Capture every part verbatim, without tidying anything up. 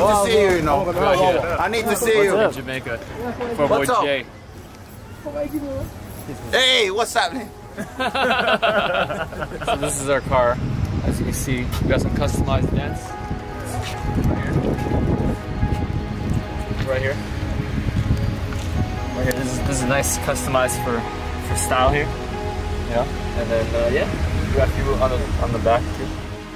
to see you, you know. Yeah. I need to see you. In Jamaica. For boy What's up? Jay. Hey, what's happening? So this is our car. As you can see, we got some customized vents. Right here. Right here. This is, this is nice, customized for, for style here. Yeah. And then, uh, yeah, we got a few on the, on the back too.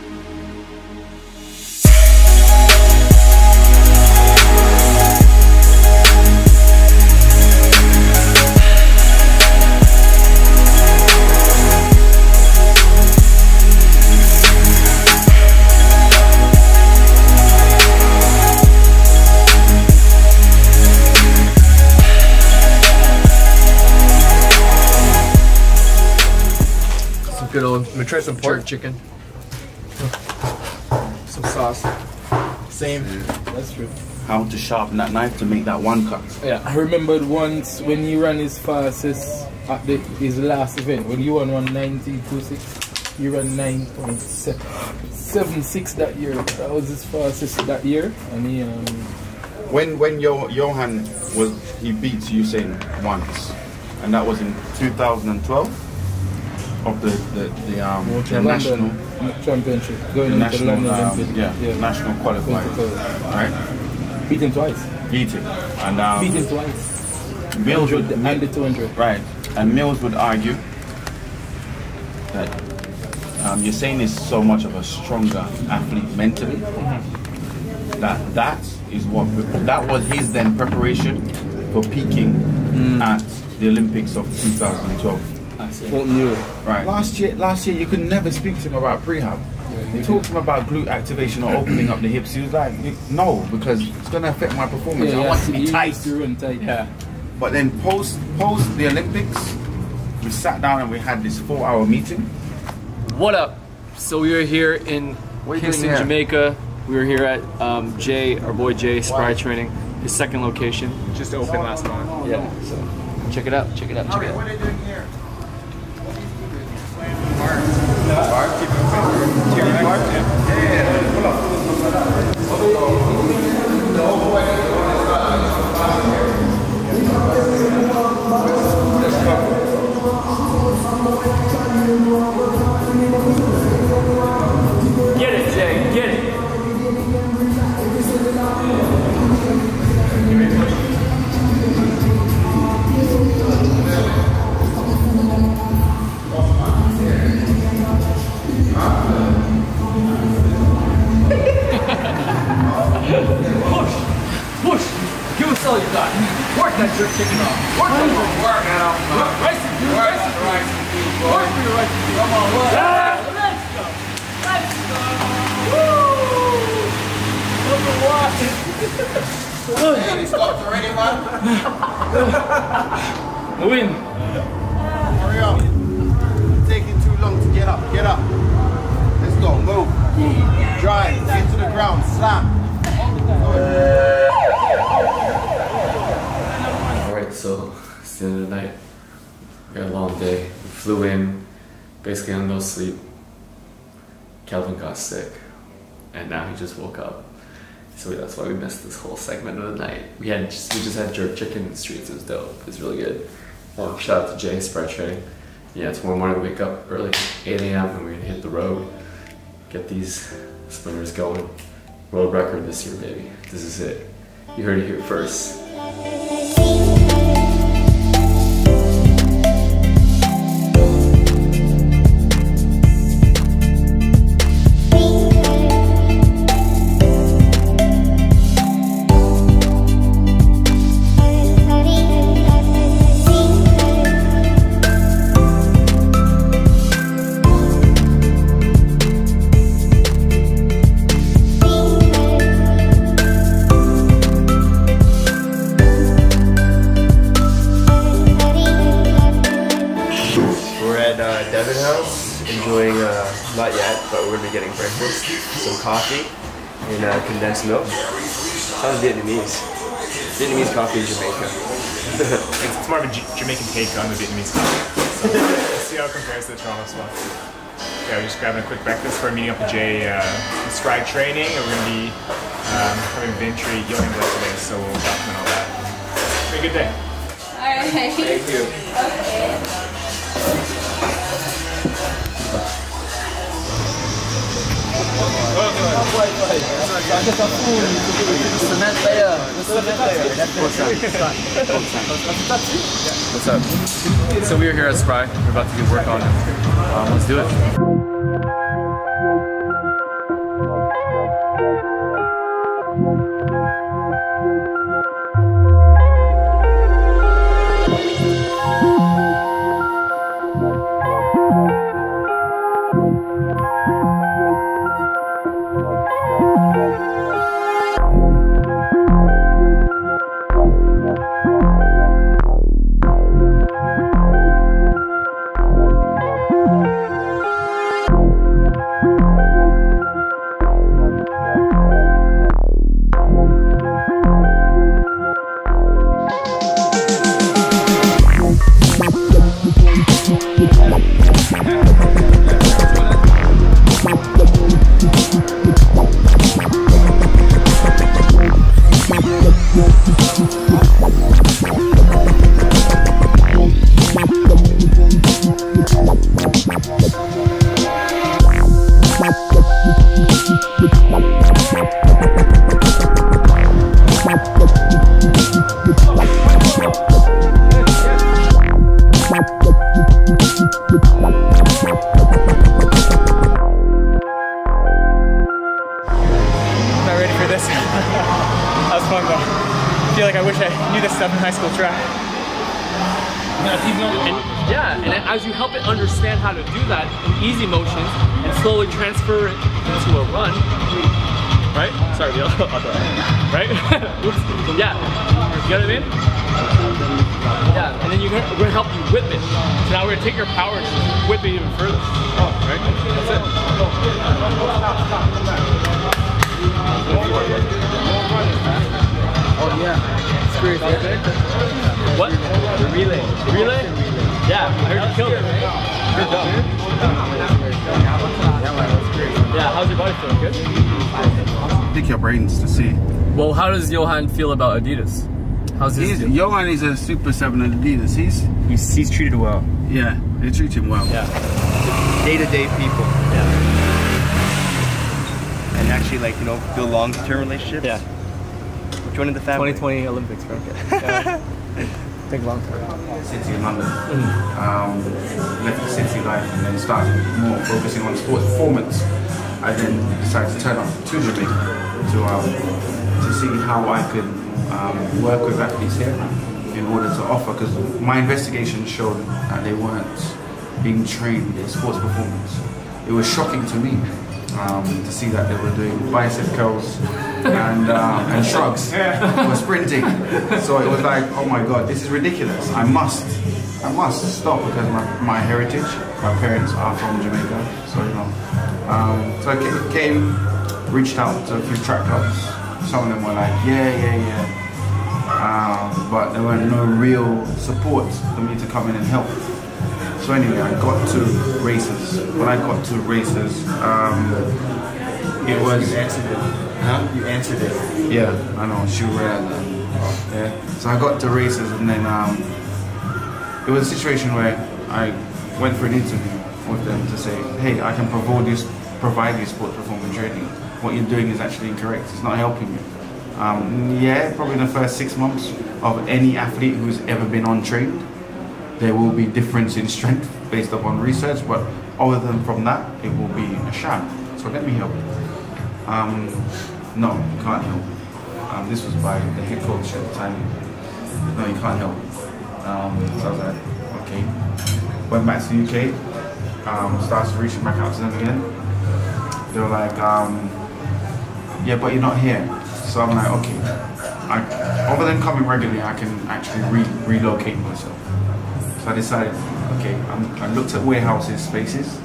Good old, I'm gonna try some pork chicken. Some sauce. Same. That's true. How to sharpen that knife to make that one cut. Yeah. I remembered once when he ran his fastest at the, his last event, when you won one nineteen two six, you ran nine point seven six that year. That was his fastest that year. And he um When when Yo, Johan was, he beat Usain once, and that was in two thousand twelve. Of the the, the um the national championship, going the into national London um, Olympic. yeah, yeah, national qualifiers, right? Beat him twice. Beat him, and um, Beat him twice. Mills would, and the two hundred. Right, and Mills would argue that um, Usain is so much of a stronger athlete mentally mm-hmm. that that is what that was his then preparation for peaking mm. at the Olympics of two thousand twelve. What new? Right. Last year, last year you could never speak to him about prehab. Yeah, you talked to him about glute activation or opening up the hips. He was like, no, because it's going to affect my performance. Yeah, I yeah, want to be tight. To run tight. Yeah. But then post post the Olympics, we sat down and we had this four-hour meeting. What up? So we are here in Kingston, Jamaica. We were here at um, Jay, our boy Jay, Spry Training, his second location. Just opened last month. Yeah. So check it out. Check it out. Check it out. What are they doing here? Get it, Jay. Get it. Push! Push! Give us all you got. Work that jerk chicken off. Work that jerk. Work it off. Rice and beans. Rice and beans. Work for your rice and beans. Come on, look. Let's go. Let's go. Woo! Number one. Hey, they stopped already, man. Win. Hurry up. It's taking too long to get up. Get up. Let's go. Move. Drive. Into the ground. Slam. Alright, so it's the end of the night. We had a long day. We flew in, basically on no sleep. Kelvin got sick, and now he just woke up. So that's why we missed this whole segment of the night. We had just, we just had jerk chicken in the streets. It was dope. It was really good. Um, shout out to Jay, Spry Training. Yeah, tomorrow morning we wake up early, eight A M and we're gonna hit the road, get these sprinters going. World record this year, baby. This is it. You heard it here first. Enjoying, uh, not yet, but we're gonna be getting breakfast, some coffee, and uh, condensed milk. Sounds Vietnamese. Vietnamese coffee in Jamaica. It's more of a J Jamaican take on the Vietnamese coffee. So let's see how it compares to the Toronto spot. Yeah, we're just grabbing a quick breakfast for meeting up with Jay, uh, Spry Training, and we're gonna be um, having Ventry, Youngblood today, so we'll document all that. Have a good day. Alright. Thank you. Okay. What's up? So we are here at Spry. We're about to do work on it. Um, let's do it. That was fun though. I feel like I wish I knew this stuff in high school track. And, yeah, and as you help it understand how to do that in easy motions and slowly transfer it into a run, right? Sorry, the other, right? Oops. Yeah, you know what I mean? Yeah, and then you're gonna, we're gonna help you whip it. So now we're gonna take your power and just whip it even further. Oh, right? That's it. Oh yeah. Screw it. What? The relay. The relay? Yeah, I heard you killed it. Good job. Yeah, how's your body feeling? Good? Pick your brains to see. Well, how does Johan feel about Adidas? How's his He's, deal? Johan is a Super seven at Adidas. He's, He's, he's treated well. yeah, they treat him well. Yeah. Day-to-day people. Yeah. And actually, like, you know, build long-term relationships. Yeah. Joining the family. twenty twenty Olympics, right? Yeah. Think long term. City in London. Um, left the city life and then started more focusing on sports performance. I then decided to turn up to Jamaica to um, to see how I could um, work with athletes here in order to offer, because my investigation showed that they weren't being trained in sports performance. It was shocking to me um, to see that they were doing bicep curls and uh, and shrugs for sprinting. So it was like, oh my god, this is ridiculous. I must, I must stop, because my, my heritage, my parents are from Jamaica. So you know, um, so I came, reached out to a few track clubs. Some of them were like, yeah, yeah, yeah. Um, but there were no real support for me to come in and help. So anyway, I got to races. When I got to races, um, it was... You answered it. Huh? You answered it. Yeah, I know, she ran. Yeah. So I got to races, and then um, it was a situation where I went for an interview with them to say, hey, I can provide you, provide you sports performance training. What you're doing is actually incorrect. It's not helping you. Um, yeah, probably in the first six months of any athlete who's ever been untrained, there will be difference in strength based upon research, but other than from that, it will be a sham. So let me help you. Um, no, you can't help. Um, this was by the head coach at the time. No, you can't help. Um, so I was like, okay. Went back to the U K, um, started reaching back out to them again. They were like, um, yeah, but you're not here. So I'm like, okay, I, other than coming regularly, I can actually re relocate myself. So I decided, okay, I'm, I looked at warehouses, spaces,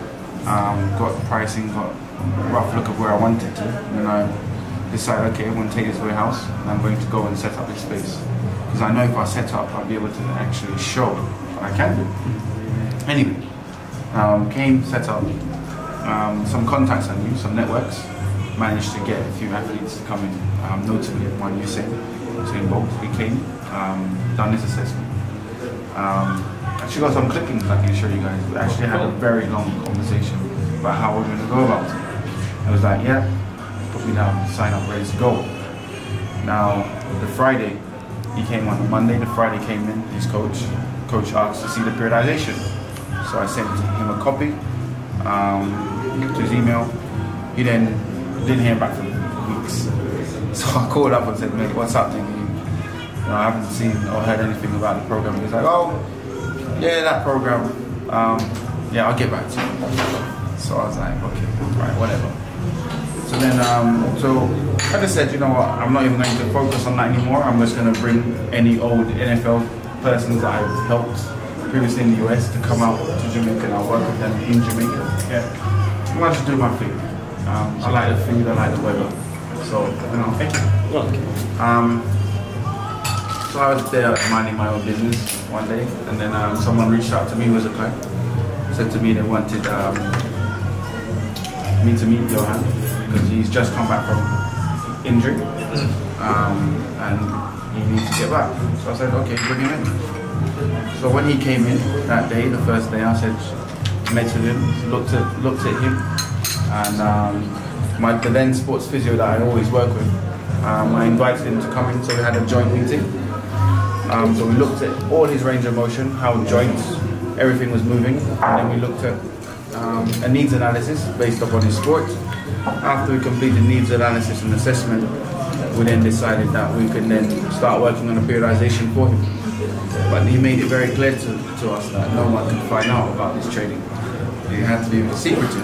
um, got pricing, got a rough look of where I wanted to, and then I decided, okay, I'm going to take this warehouse and I'm going to go and set up this space. Because I know if I set up, I'll be able to actually show what I can do. Anyway, um, came, set up, um, some contacts I knew, some networks. managed to get a few athletes to come in, um, notably one Usain, Usain Bolt. He came, um, done his assessment. Um, actually got some clippings I can show you guys. We actually had a very long conversation about how we're going to go about it. I was like, yeah, put me down, sign up, ready to go. Now, the Friday, he came on the Monday, the Friday came in, his coach, coach asked to see the periodization. So I sent him a copy um, to his email. He then didn't hear back from him for weeks. So I called up and said, mate, what's up, thing? You know, I haven't seen or heard anything about the program. He's like, oh, yeah, that program, um, yeah, I'll get back to you. So I was like, okay, right, whatever. So then, um, so I just said, you know what, I'm not even going to focus on that anymore. I'm just going to bring any old N F L persons that I've helped previously in the U S to come out to Jamaica, and I'll work with them in Jamaica. Yeah, I'm going to just do my thing. Um, I like the food, I like the weather. So, you know, thank you. Um, so I was there minding my own business one day, and then um, someone reached out to me who was a client, said to me they wanted um, me to meet Johan, because he's just come back from injury um, and he needs to get back. So I said, okay, bring him in. So when he came in that day, the first day, I said, met with him, looked at looked at him, and um, my the then sports physio that I always work with, um, I invited him to come in, so we had a joint meeting. Um, so we looked at all his range of motion, how joints, everything was moving, and then we looked at um, a needs analysis based upon his sport. After we completed needs analysis and assessment, we then decided that we could then start working on a periodization for him. But he made it very clear to, to us that no one could find out about this training. It had to be secretive.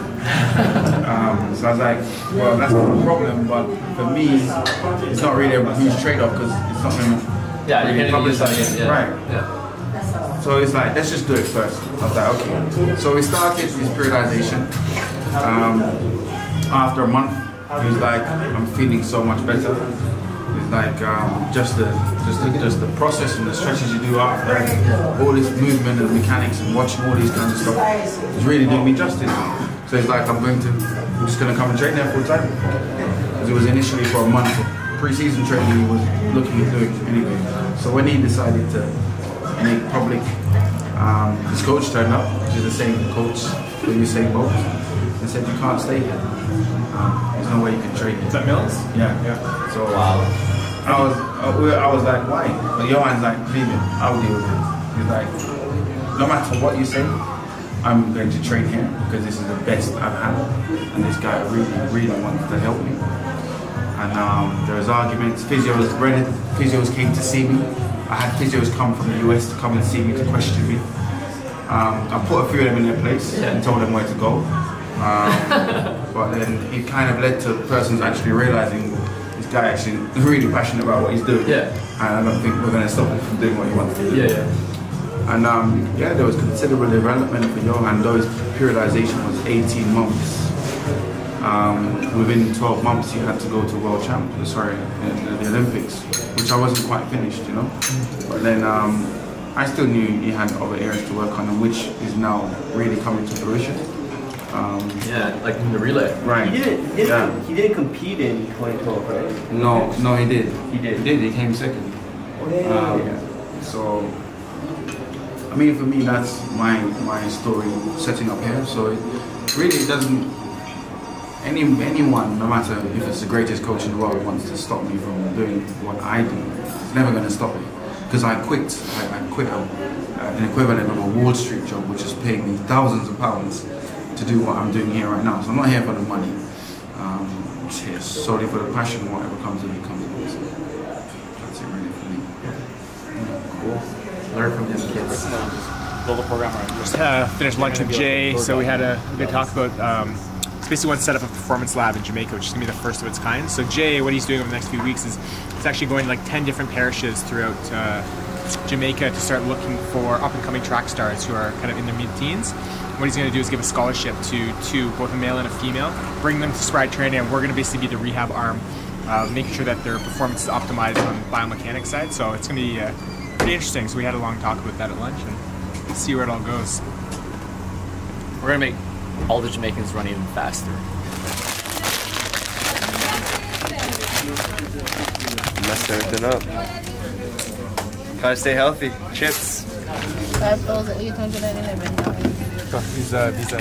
um, so I was like, well, that's not a problem, but for me, it's not really a huge trade-off because it's not going to Yeah, you're really going to use publicize it. it. Yeah. Right. Yeah. So it's like, let's just do it first. I was like, okay. So we started this periodization. Um, after a month, he was like, I'm feeling so much better. It's like um, just the just the, just the process and the stretches you do after, all this movement and mechanics and watching all these kinds of stuff is really doing me justice. So it's like I'm going to, I'm just going to come and train there full time. Because it was initially for a month of pre-season training he was looking at doing anyway. So when he decided to make public, um, his coach turned up, which is the same coach for Usain Bolt, and said you can't stay here. Um, there's no way you can train here. Is that Mills? Yeah, yeah. So wow. I was, I was like, why? But Johan's like, leave it. I'll deal with it. He's like, no matter what you say, I'm going to train here because this is the best I've had, and this guy really, really wants to help me. And um, there was arguments. Physios, Brennan, physios came to see me. I had physios come from the U S to come and see me to question me. Um, I put a few of them in their place and told them where to go. Um, but then it kind of led to persons actually realizing this guy actually is really passionate about what he's doing. Yeah. And I don't think we're going to stop him from doing what he wants to do. Yeah, yeah. And um, yeah, there was considerable development for Johan, and those periodization was eighteen months. Um, within twelve months, he had to go to World Champ, sorry, in the Olympics, which I wasn't quite finished, you know. But then um, I still knew he had other areas to work on, and which is now really coming to fruition. Um, Yeah, like in the relay. right. He didn't, he didn't, Yeah. he didn't compete in twenty twelve, right? No, no, he did. He did. He did. He came second. Oh, yeah, yeah, Um, yeah. So, I mean, for me, that's my my story setting up here. So it really doesn't. Any anyone, no matter if it's the greatest coach in the world, wants to stop me from doing what I do, it's never going to stop me. Because I quit. I, I quit a, uh, an equivalent of a Wall Street job, which is paying me thousands of pounds to do what I'm doing here right now. So I'm not here for the money. Um, I'm just here solely for the passion. Whatever comes of it comes of it. So that's it really for me. Cool. Learn from these kids. Build a program around. Just uh, finished lunch with Jay, so we had a good talk about. Um, it's basically one set up a performance lab in Jamaica, which is gonna be the first of its kind. So Jay, what he's doing over the next few weeks is it's actually going to like ten different parishes throughout uh, Jamaica to start looking for up and coming track stars who are kind of in their mid-teens. What he's going to do is give a scholarship to two, both a male and a female, bring them to Sprite training, and we're going to basically be the rehab arm, uh, making sure that their performance is optimized on the biomechanics side. So it's going to be uh, pretty interesting. So we had a long talk about that at lunch and see where it all goes. We're gonna make all the Jamaicans run even faster. Messed everything up. Gotta stay healthy. Chips. five thousand eight hundred eleven dollars. Visa, visa.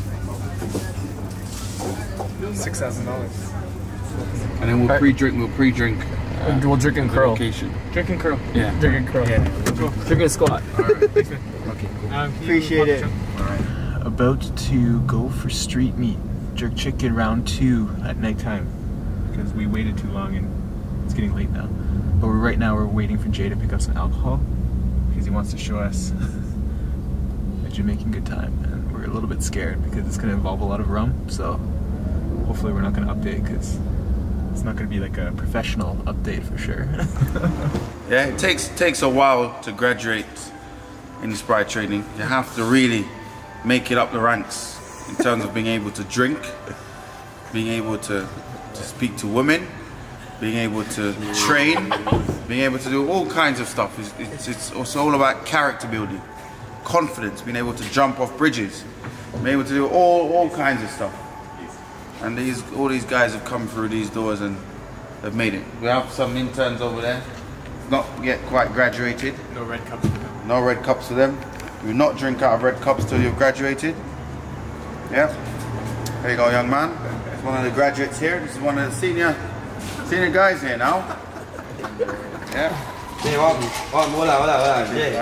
Six thousand dollars. And then we'll pre-drink. We'll pre-drink. Uh, We'll drink and curl. Location. Drinking curl. Yeah. Drinking curl. Yeah. Drinking squat. Appreciate it. About to go for street meat, jerk chicken round two at nighttime because we waited too long and it's getting late now. But we're, right now we're waiting for Jay to pick up some alcohol because he wants to show us that you're making good time, and we're a little bit scared because it's going to involve a lot of rum. So hopefully we're not going to update because it's not going to be like a professional update for sure. Yeah, it takes takes a while to graduate in Sprite trading. You have to really make it up the ranks in terms of being able to drink, being able to, to speak to women, being able to train, being able to do all kinds of stuff. It's, it's, it's also all about character building, confidence, being able to jump off bridges, being able to do all, all kinds of stuff. And these all these guys have come through these doors and have made it. We have some interns over there, not yet quite graduated. No red cups for them. No red cups for them. Do not drink out of red cups till you've graduated. Yeah. There you go, young man. It's one of the graduates here. This is one of the senior senior guys here now. Yeah. Hey, welcome. Welcome. Hola, hola, hola. Jay.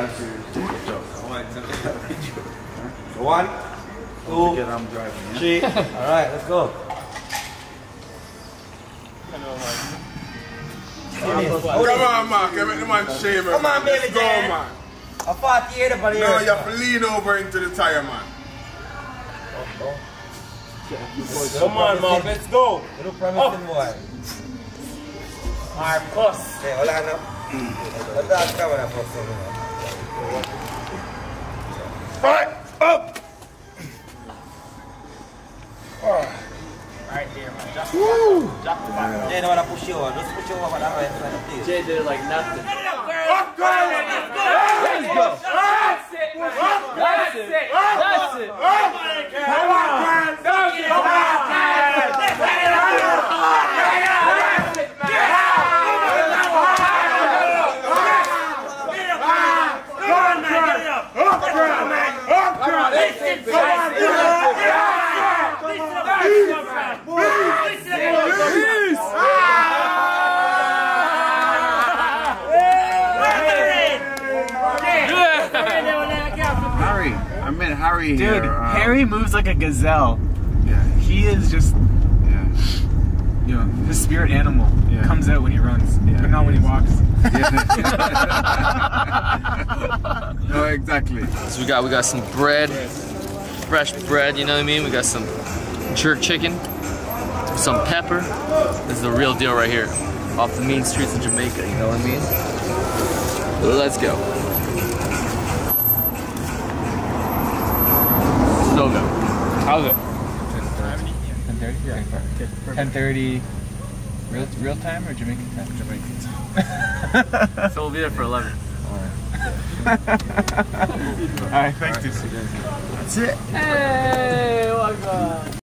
One, two, I'm driving, yeah? three. All right, let's go. Come on, man. Can make the man shame him. Come on, baby, Let's go, Jay. man. A forty-eight up on here. No, you have to lean over into the tire, man. Come on, man. Let's go. You look promising, boy. Marcos. Hey, hola, no. Let's go. Camera for some. Right, up. Right here, man. Just Woo. drop the bottom. Jay, don't want to push you over. Just push you over that way inside the place. Jay did it like nothing. Up, girl. Let's go. That's it, man. That's it. That's it. Come on, girl. Don't get up. Harry, I met Harry here. Dude, um, Harry moves like a gazelle. Yeah, He is just, yeah. you know, his spirit animal Yeah. comes out when he runs, Yeah, but not when he he is. walks. No, exactly. So we got we got some bread, fresh bread, you know what I mean? We got some jerk chicken, some pepper. This is the real deal right here. Off the mean streets of Jamaica, you know what I mean? Let's go. So good. How's it? ten thirty? Yeah. ten thirty real, real time or Jamaican time? Jamaican time. So we'll be there for eleven. Alright, thanks, dude. That's it. Hey, what God.